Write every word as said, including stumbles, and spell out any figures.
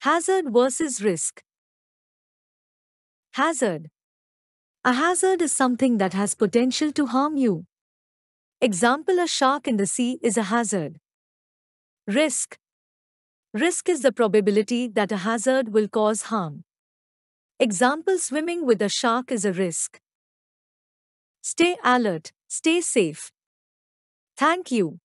Hazard versus risk. Hazard. A hazard is something that has potential to harm you. Example: a shark in the sea is a hazard. Risk. Risk is the probability that a hazard will cause harm. Example: swimming with a shark is a risk. Stay alert, stay safe. Thank you.